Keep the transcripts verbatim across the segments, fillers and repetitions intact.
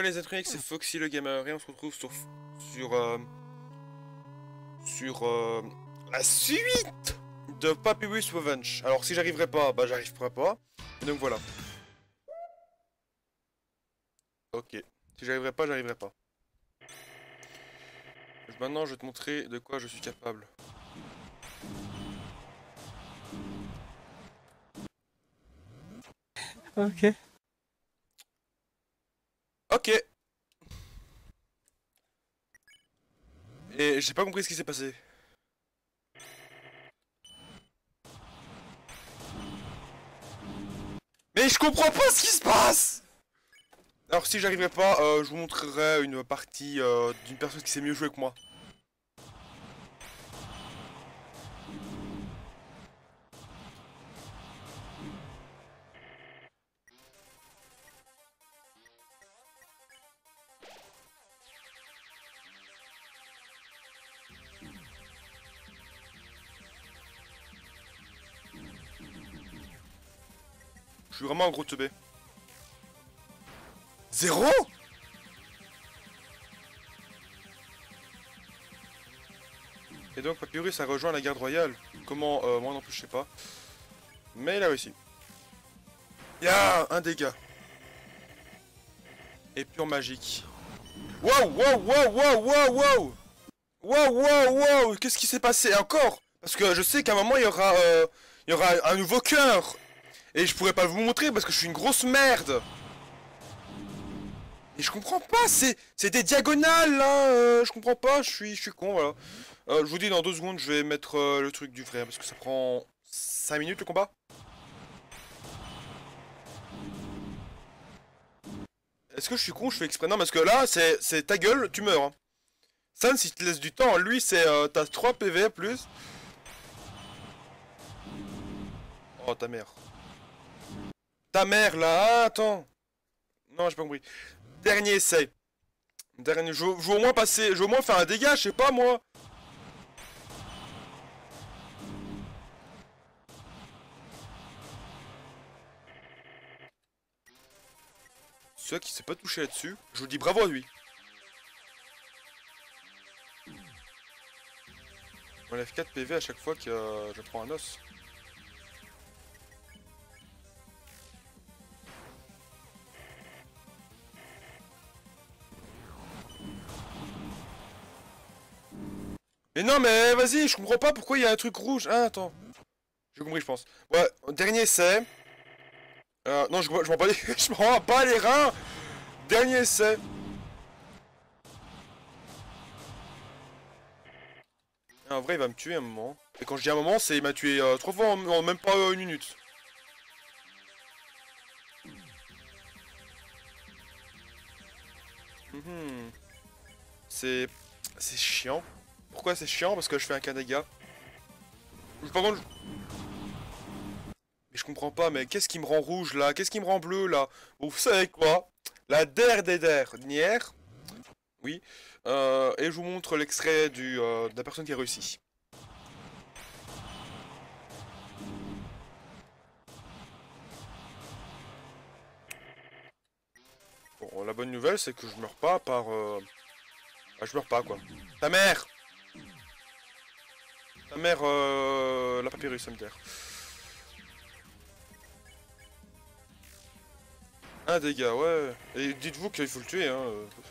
les Electronics, c'est Foxy le gamer et on se retrouve sur sur euh, sur euh, la suite de Papyrus Revenge. Alors si j'arriverai pas, bah j'arriverai pas. Et donc voilà. Ok. Si j'arriverai pas, j'arriverai pas. Maintenant, je vais te montrer de quoi je suis capable. Ok. Ok. Et j'ai pas compris ce qui s'est passé. Mais je comprends pas ce qui se passe. Alors si j'arriverai pas, euh, je vous montrerai une partie euh, d'une personne qui sait mieux jouer que moi. Je suis vraiment un gros teubé. Zéro. Et donc Papyrus a rejoint la garde royale. Comment euh, moi non plus je sais pas. Mais il a réussi. Y'a un dégât. Et pure magique. Wow, wow, wow, wow, wow, wow. Wow, wow, wow. Qu'est-ce qui s'est passé encore? Parce que je sais qu'à un moment il y aura, euh, il y aura un nouveau cœur. Et je pourrais pas vous montrer parce que je suis une grosse merde. Et je comprends pas, c'est c'est des diagonales là, euh, je comprends pas, je suis je suis con voilà. Euh, je vous dis dans deux secondes je vais mettre euh, le truc du vrai parce que ça prend cinq minutes le combat. Est-ce que je suis con, je fais exprès? Non parce que là c'est c'est ta gueule, tu meurs. Hein. Sans si te laisse du temps, lui c'est euh, t'as trois P V plus. Oh ta mère. Ta mère là, ah, attends. Non j'ai pas compris. Dernier essai. Dernier, je, je veux au moins passer, je veux au moins faire un dégât, je sais pas moi. Celui qui s'est pas touché là-dessus, je vous dis bravo à lui. On enlève quatre P V à chaque fois que euh, je prends un os. Mais non mais vas-y, je comprends pas pourquoi il y a un truc rouge. Ah attends. J'ai compris je pense. Ouais, dernier essai. Euh, non je, je m'en bats les... je m'en bats pas les reins. Dernier essai. Et en vrai il va me tuer un moment. Et quand je dis un moment, c'est il m'a tué euh, trois fois en, en même pas euh, une minute. Mhm. C'est... C'est chiant. Pourquoi c'est chiant? Parce que je fais un cas dégâts. Par contre... Mais je comprends pas, mais qu'est-ce qui me rend rouge là? Qu'est-ce qui me rend bleu là? Vous savez quoi? La der des dernière. Oui. Euh, et je vous montre l'extrait du euh, de la personne qui a réussi. Bon, la bonne nouvelle, c'est que je meurs pas par... Euh... Ah, je meurs pas, quoi. Ta mère! Ta mère, euh... la papyrus, ça me terre. Un dégât, ouais. Et dites-vous qu'il faut le tuer, hein.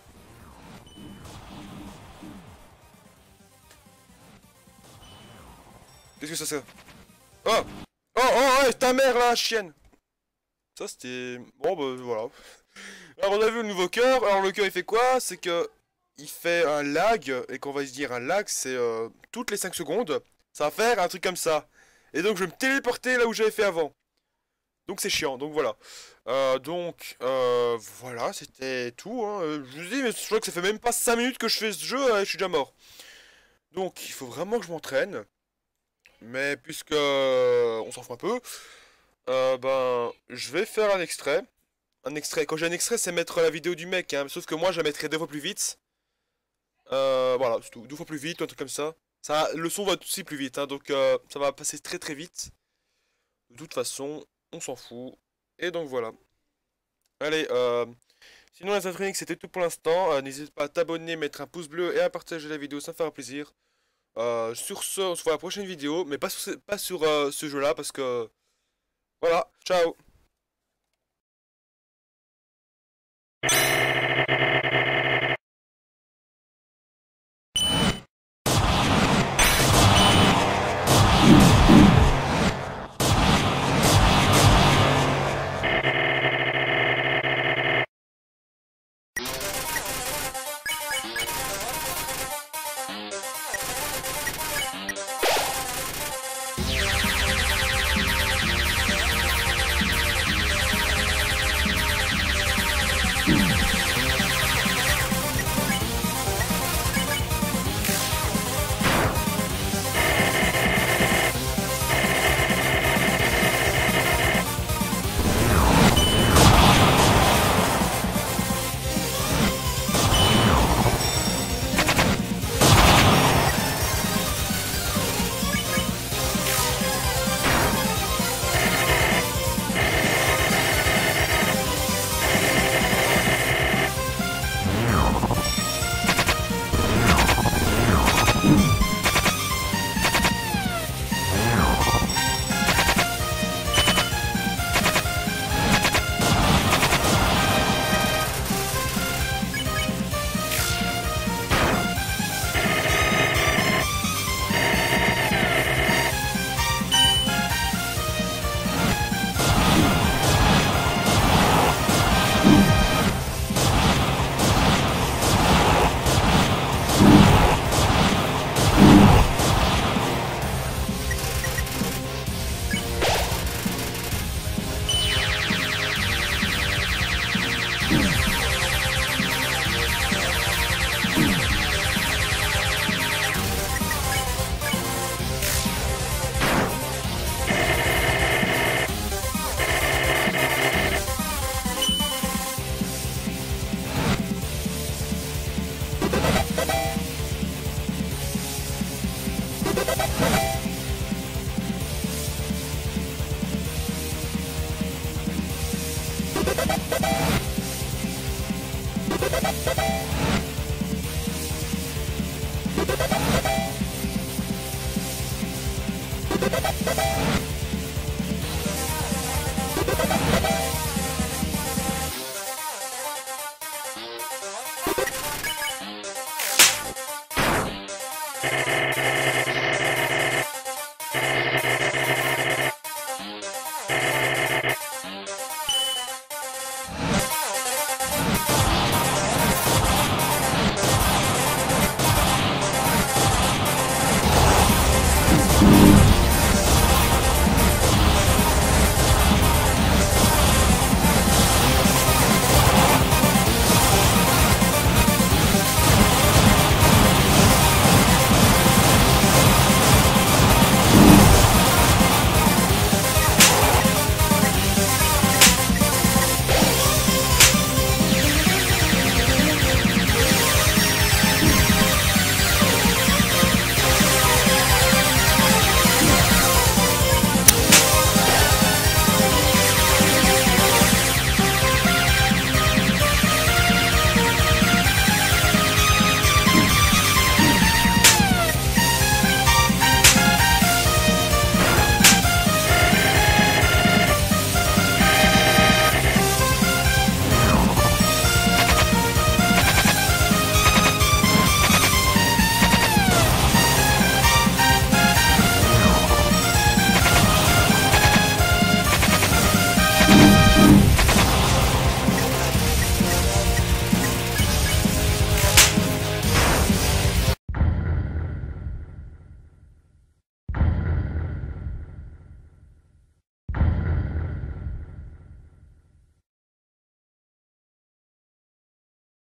Qu'est-ce que ça c'est? Oh! Oh, oh, ouais, ta mère, la chienne! Ça, c'était... Bon, bah, voilà. Alors, on a vu le nouveau cœur. Alors, le cœur, il fait quoi? C'est que... Il fait un lag, et qu'on va se dire un lag, c'est euh, toutes les cinq secondes, ça va faire un truc comme ça. Et donc je vais me téléporter là où j'avais fait avant. Donc c'est chiant, donc voilà. Euh, donc euh, voilà, c'était tout. Hein. Je vous dis, mais je crois que ça fait même pas cinq minutes que je fais ce jeu et je suis déjà mort. Donc il faut vraiment que je m'entraîne. Mais puisque euh, on s'en fout un peu, euh, ben je vais faire un extrait. Un extrait, quand j'ai un extrait, c'est mettre la vidéo du mec, hein. Sauf que moi je la mettrai deux fois plus vite. Euh, voilà, c'est tout. Deux fois plus vite, un truc comme ça. Ça, le son va aussi plus vite, hein, donc euh, ça va passer très très vite. De toute façon, on s'en fout. Et donc voilà. Allez, euh, Sinon les Atronics c'était tout pour l'instant, euh, n'hésite pas à t'abonner, mettre un pouce bleu et à partager la vidéo, ça me fera plaisir. Euh, sur ce, on se voit à la prochaine vidéo, mais pas sur, ce- pas sur euh, ce jeu là parce que... Voilà, ciao.